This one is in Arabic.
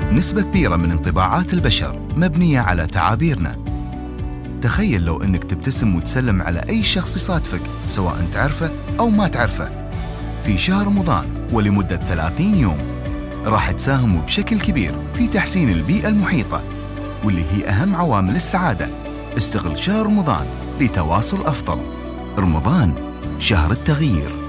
نسبة كبيرة من انطباعات البشر مبنية على تعابيرنا. تخيل لو أنك تبتسم وتسلم على أي شخص يصادفك سواء تعرفه أو ما تعرفه في شهر رمضان ولمدة 30 يوم، راح تساهم بشكل كبير في تحسين البيئة المحيطة، واللي هي أهم عوامل السعادة. استغل شهر رمضان لتواصل أفضل. رمضان شهر التغيير.